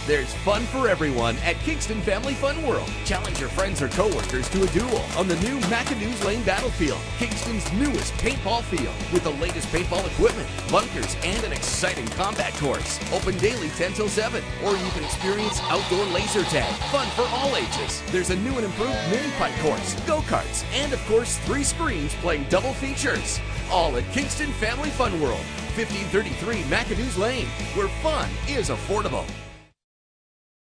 There's fun for everyone at Kingston Family Fun World. Challenge your friends or coworkers to a duel on the new McAdoo's Lane Battlefield, Kingston's newest paintball field with the latest paintball equipment, bunkers, and an exciting combat course. Open daily 10 till 7, or you can experience outdoor laser tag. Fun for all ages. There's a new and improved mini pipe course, go-karts, and of course 3 screens playing double features. All at Kingston Family Fun World, 1533 McAdoo's Lane, where fun is affordable.